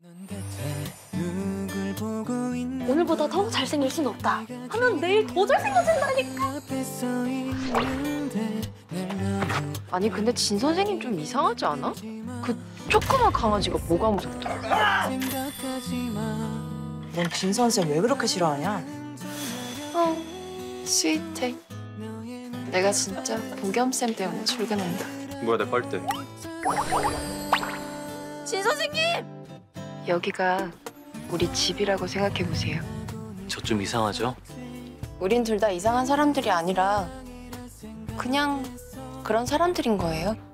오늘보다 더 잘생길 순 없다 하면 내일 더 잘생겨진다니까. 아니 근데 진 선생님 좀 이상하지 않아? 그 조그만 강아지가 뭐가 무섭다. 넌 진 선생 왜 그렇게 싫어하냐? 스윗해. 내가 진짜 보겸쌤 때문에 출근한다. 뭐야 내 빨대. 진 선생님! 여기가 우리 집이라고 생각해보세요. 저 좀 이상하죠? 우린 둘 다 이상한 사람들이 아니라 그냥 그런 사람들인 거예요.